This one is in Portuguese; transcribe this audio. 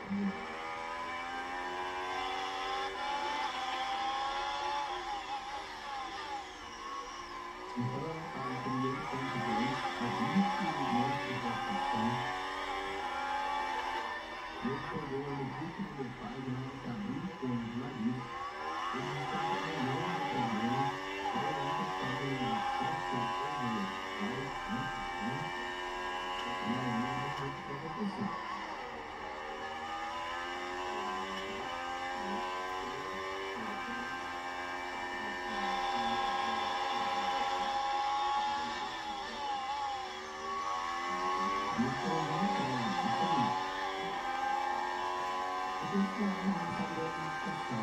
Então, a primeiro ponto 2 é muito mostra satisfação. Eu estou no grupo do meu pai, na nossa abriu com o nariz. Eles estão trabalhando também. Eu ontem falei sexo com meu pai, né? E aí, não sei o que vai acontecer. E o cronômetro, isso aí. Eu tenho que falar, não sabe a medicação.